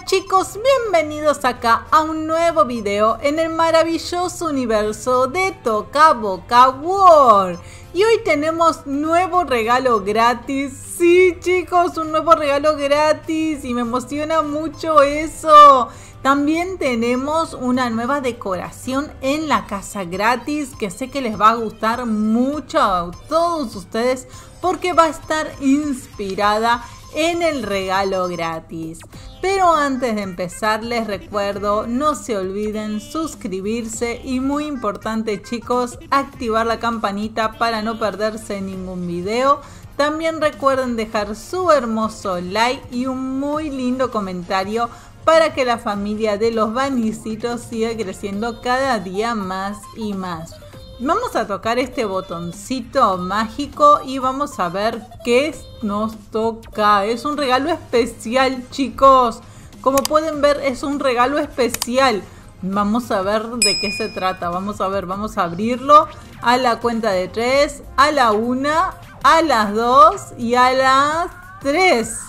chicos, bienvenidos acá a un nuevo video en el maravilloso universo de Toca Boca World. Y hoy tenemos nuevo regalo gratis. Sí chicos, un nuevo regalo gratis y me emociona mucho eso. También tenemos una nueva decoración en la casa gratis que sé que les va a gustar mucho a todos ustedes porque va a estar inspirada en el regalo gratis. Pero antes de empezar les recuerdo, no se olviden suscribirse y muy importante chicos, activar la campanita para no perderse ningún video. También recuerden dejar su hermoso like y un muy lindo comentario para que la familia de los Banisitos siga creciendo cada día más y más. Vamos a tocar este botoncito mágico y vamos a ver qué nos toca. Es un regalo especial, chicos. Como pueden ver, es un regalo especial. Vamos a ver de qué se trata. Vamos a ver, vamos a abrirlo a la cuenta de 3, a la 1, a las 2 y a las 3.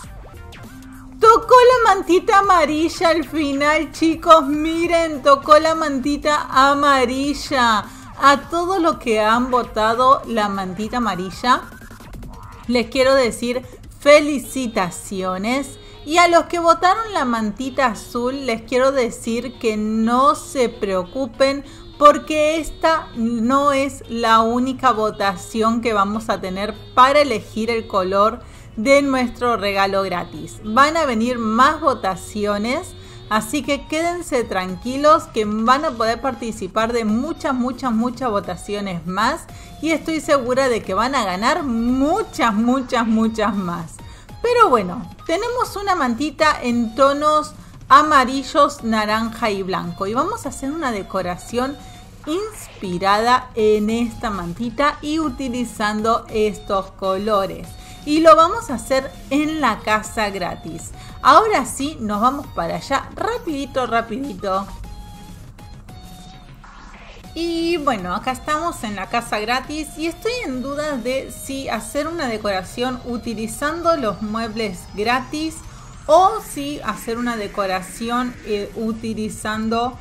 Tocó la mantita amarilla al final, chicos. Miren, tocó la mantita amarilla. A todos los que han votado la mantita amarilla, les quiero decir felicitaciones. Y a los que votaron la mantita azul, les quiero decir que no se preocupen porque esta no es la única votación que vamos a tener para elegir el color de nuestro regalo gratis. Van a venir más votaciones. Así que quédense tranquilos que van a poder participar de muchas votaciones más. Y estoy segura de que van a ganar muchas más. Pero bueno, tenemos una mantita en tonos amarillos, naranja y blanco. Y vamos a hacer una decoración inspirada en esta mantita y utilizando estos colores. Y lo vamos a hacer en la casa gratis. Ahora sí, nos vamos para allá rapidito. Y bueno, acá estamos en la casa gratis y estoy en duda de si hacer una decoración utilizando los muebles gratis o si hacer una decoración utilizando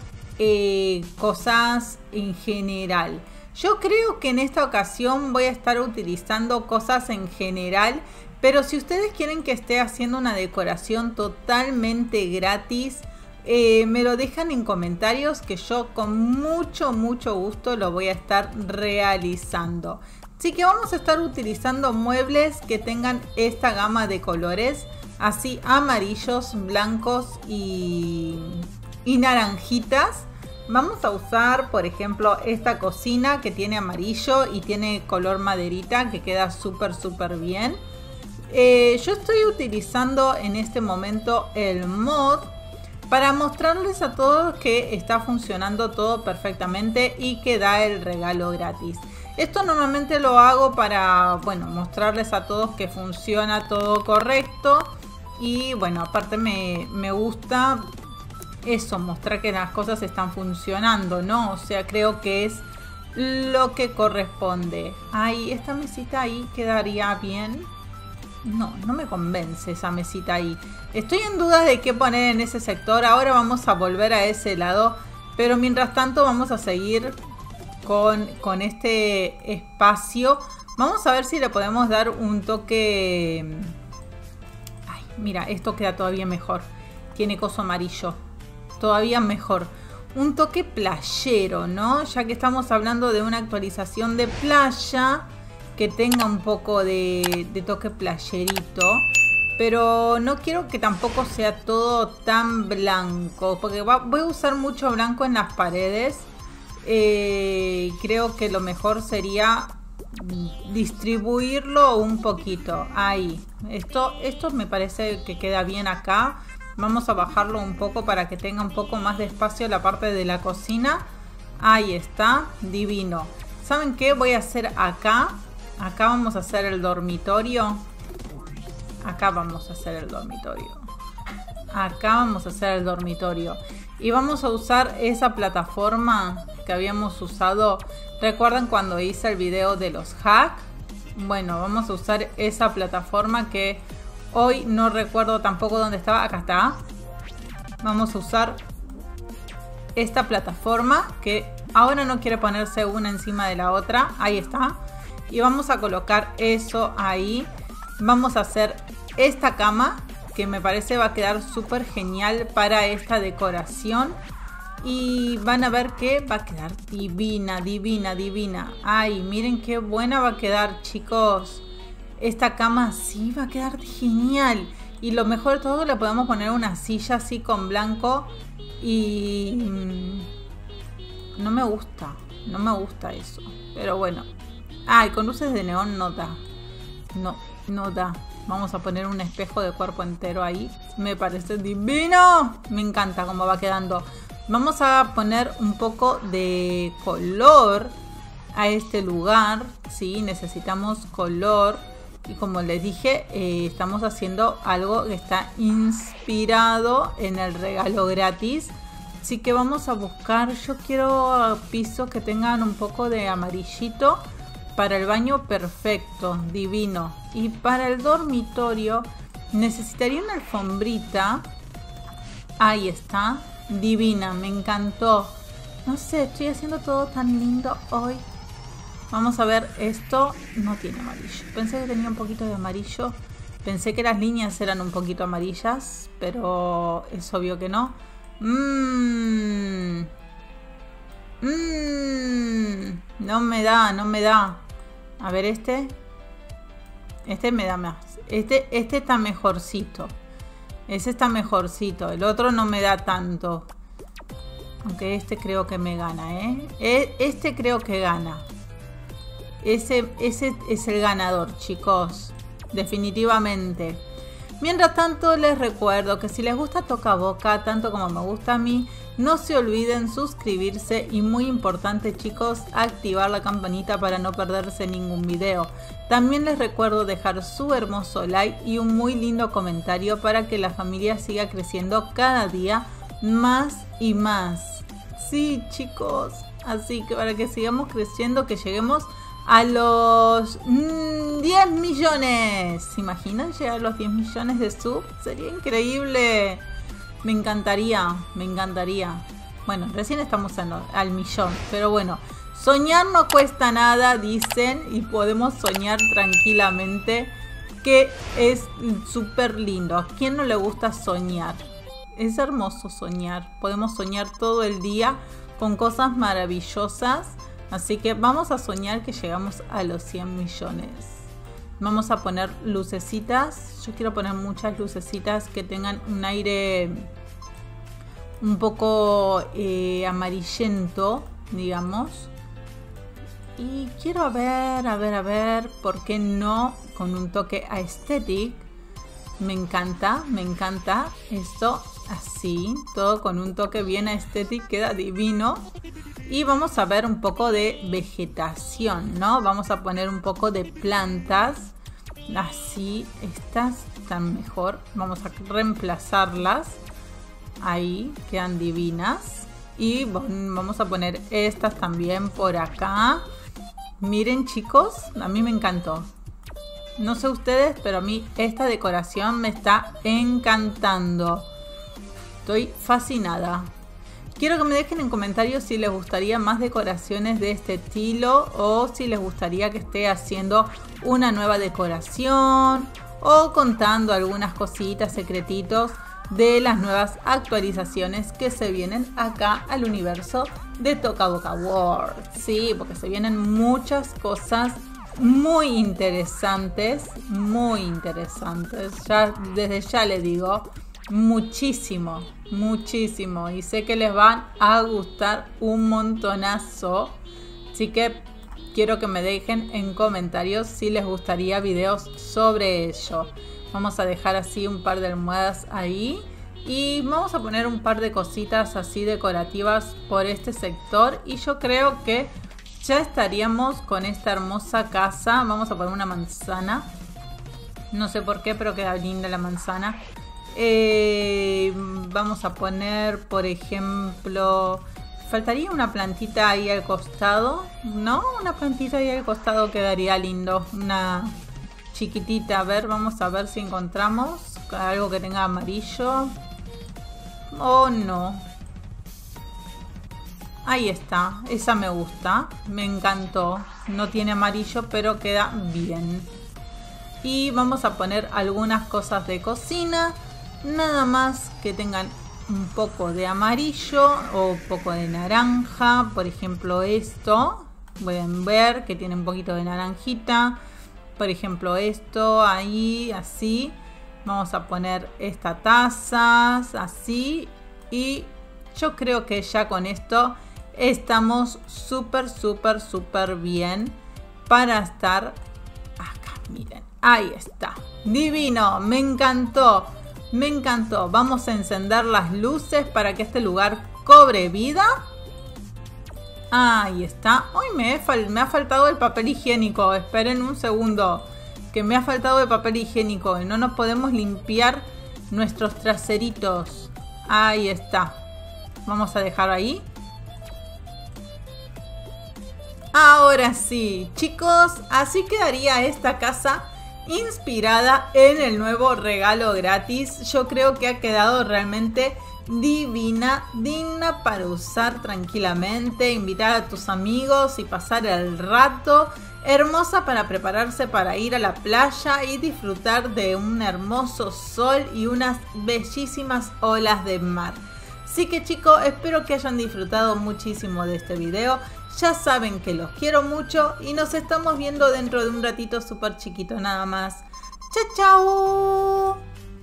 cosas en general. Yo creo que en esta ocasión voy a estar utilizando cosas en general, pero si ustedes quieren que esté haciendo una decoración totalmente gratis, me lo dejan en comentarios que yo con mucho gusto lo voy a estar realizando. Así que vamos a estar utilizando muebles que tengan esta gama de colores, así amarillos, blancos y naranjitas. Vamos a usar, por ejemplo, esta cocina que tiene amarillo y tiene color maderita que queda súper bien. Yo estoy utilizando en este momento el mod para mostrarles a todos que está funcionando todo perfectamente y que da el regalo gratis. Esto normalmente lo hago para, bueno, mostrarles a todos que funciona todo correcto. Y bueno, aparte me gusta eso, mostrar que las cosas están funcionando, ¿no? O sea, creo que es lo que corresponde. Ay, esta mesita ahí quedaría bien. No me convence esa mesita ahí. Estoy en duda de qué poner en ese sector. Ahora vamos a volver a ese lado. Pero mientras tanto vamos a seguir con este espacio. Vamos a ver si le podemos dar un toque. Ay, mira, esto queda todavía mejor. Tiene coso amarillo. Todavía mejor. Un toque playero, ¿no? Ya que estamos hablando de una actualización de playa, que tenga un poco de toque playerito. Pero no quiero que tampoco sea todo tan blanco, porque voy a usar mucho blanco en las paredes. Creo que lo mejor sería distribuirlo un poquito. Ahí. Esto me parece que queda bien acá. Vamos a bajarlo un poco para que tenga un poco más de espacio la parte de la cocina. Ahí está, divino. ¿Saben qué? Voy a hacer acá. Acá vamos a hacer el dormitorio. Acá vamos a hacer el dormitorio. Acá vamos a hacer el dormitorio. Y vamos a usar esa plataforma que habíamos usado. ¿Recuerdan cuando hice el video de los hacks? Bueno, vamos a usar esa plataforma que hoy no recuerdo tampoco dónde estaba. Acá está. Vamos a usar esta plataforma que ahora no quiere ponerse una encima de la otra. Ahí está. Y vamos a colocar eso ahí. Vamos a hacer esta cama que me parece va a quedar súper genial para esta decoración. Y van a ver que va a quedar divina, divina, divina. Ay, miren qué buena va a quedar, chicos. Esta cama sí va a quedar genial. Y lo mejor de todo, le podemos poner una silla así con blanco. Y no me gusta eso. Pero bueno. Ay, con luces de neón no da. No da. Vamos a poner un espejo de cuerpo entero ahí. Me parece divino. Me encanta cómo va quedando. Vamos a poner un poco de color a este lugar. Sí, necesitamos color. Y como les dije, estamos haciendo algo que está inspirado en el regalo gratis. Así que vamos a buscar, yo quiero pisos que tengan un poco de amarillito. Para el baño perfecto, divino. Y para el dormitorio necesitaría una alfombrita. Ahí está, divina, me encantó. No sé, estoy haciendo todo tan lindo hoy. Vamos a ver, esto no tiene amarillo. Pensé que tenía un poquito de amarillo. Pensé que las líneas eran un poquito amarillas, pero es obvio que no. No me da. A ver este me da más. Este está mejorcito. Ese está mejorcito. El otro no me da tanto. Aunque este creo que me gana, Este creo que gana. Ese es el ganador, chicos. Definitivamente. Mientras tanto, les recuerdo que si les gusta Toca Boca, tanto como me gusta a mí, no se olviden suscribirse y, muy importante, chicos, activar la campanita para no perderse ningún video. También les recuerdo dejar su hermoso like y un muy lindo comentario para que la familia siga creciendo cada día más y más. Sí, chicos, así que para que sigamos creciendo, que lleguemos a los 10 millones. ¿Se imaginan llegar a los 10 millones de subs? Sería increíble. Me encantaría. Bueno, recién estamos al millón, pero bueno, soñar no cuesta nada, dicen, y podemos soñar tranquilamente, que es súper lindo. ¿A quién no le gusta soñar? Es hermoso soñar. Podemos soñar todo el día con cosas maravillosas. Así que vamos a soñar que llegamos a los 100 millones. Vamos a poner lucecitas. Yo quiero poner muchas lucecitas que tengan un aire un poco amarillento, digamos. Y quiero ver, ¿por qué no? Con un toque aesthetic. Me encanta esto así, todo con un toque bien aesthetic, queda divino. Y vamos a ver un poco de vegetación, ¿no? Vamos a poner un poco de plantas. Así, estas están mejor. Vamos a reemplazarlas. Ahí, quedan divinas. Y vamos a poner estas también por acá. Miren, chicos, a mí me encantó. No sé ustedes, pero a mí esta decoración me está encantando. Estoy fascinada. Quiero que me dejen en comentarios si les gustaría más decoraciones de este estilo o si les gustaría que esté haciendo una nueva decoración o contando algunas cositas, secretitos de las nuevas actualizaciones que se vienen acá al universo de Toca Boca World. Sí, porque se vienen muchas cosas muy interesantes, ya, desde ya les digo, muchísimo, y sé que les van a gustar un montonazo, así que quiero que me dejen en comentarios si les gustaría videos sobre ello. Vamos a dejar así un par de almohadas ahí y vamos a poner un par de cositas así decorativas por este sector y yo creo que ya estaríamos con esta hermosa casa. Vamos a poner una manzana. No sé por qué, pero queda linda la manzana. Vamos a poner, por ejemplo, faltaría una plantita ahí al costado. ¿No? Una plantita ahí al costado quedaría lindo. Una chiquitita. A ver, vamos a ver si encontramos algo que tenga amarillo. o no. Ahí está, esa me gusta, me encantó. No tiene amarillo, pero queda bien. Y vamos a poner algunas cosas de cocina, nada más que tengan un poco de amarillo o un poco de naranja. Por ejemplo, esto, pueden ver que tiene un poquito de naranjita. Por ejemplo, esto ahí, así. Vamos a poner esta taza, así. Y yo creo que ya con esto estamos súper bien para estar acá. Miren, ahí está. Divino, me encantó. Me encantó. Vamos a encender las luces para que este lugar cobre vida. Ahí está. Hoy me ha faltado el papel higiénico. Esperen un segundo. Que me ha faltado el papel higiénico. Y no nos podemos limpiar nuestros traseritos. Ahí está. Vamos a dejar ahí. Ahora sí, chicos. Así quedaría esta casa inspirada en el nuevo regalo gratis. Yo creo que ha quedado realmente divina, digna para usar tranquilamente, invitar a tus amigos y pasar el rato. Hermosa para prepararse para ir a la playa y disfrutar de un hermoso sol y unas bellísimas olas de mar. Así que chicos, espero que hayan disfrutado muchísimo de este video. Ya saben que los quiero mucho y nos estamos viendo dentro de un ratito súper chiquito nada más. ¡Chao, chao!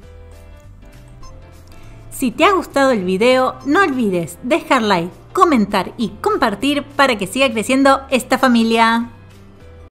Si te ha gustado el video, no olvides dejar like, comentar y compartir para que siga creciendo esta familia.